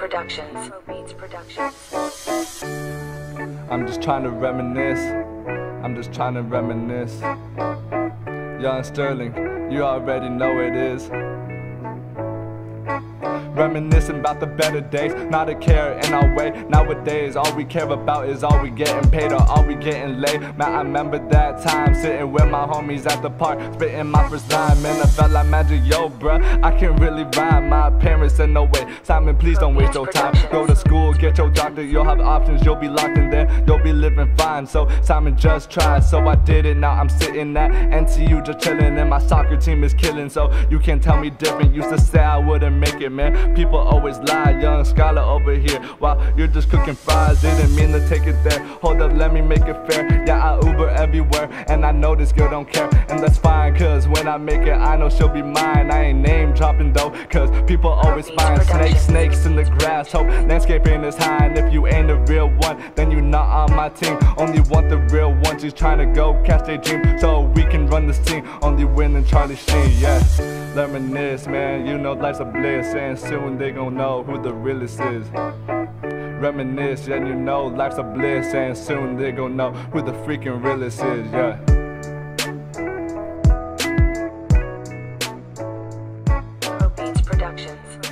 Productions. I'm just trying to reminisce. I'm just trying to reminisce. Young Sterling, you already know it is. Reminiscing about the better days, not a care in our way. Nowadays, all we care about is all we getting paid or all we getting laid. Man, I remember that time sitting with my homies at the park, spitting my first rhyme, and I felt like magic. Yo, bruh, I can really rhyme. My parents said no way, Simon, please don't waste your time. Go to school, get your doctor, you'll have options, you'll be locked in there, you'll be living fine. So Simon, just try. So I did it, now I'm sitting at NTU just chilling, and my soccer team is killing. So you can't tell me different. Used to say I wouldn't make it, man. People always lie, young scholar over here, while you're just cooking fries. Didn't mean to take it there, hold up, let me make it fair. Yeah, I Uber everywhere, and I know this girl don't care, and that's fine, cause when I make it, I know she'll be mine. I ain't name dropping though, cause people always find snakes in the grass. Hope landscaping is high, and if you ain't a real one, then you not on my team. Only want the real ones, who's trying to go catch their dream, so we can run the scene. Only winning Charlie Sheen, yeah. Reminisce, man, you know life's a bliss, and soon they gon' know who the realest is. Reminisce, and you know life's a bliss, and soon they gon' know who the freaking realest is, yeah. Pro Beats Productions.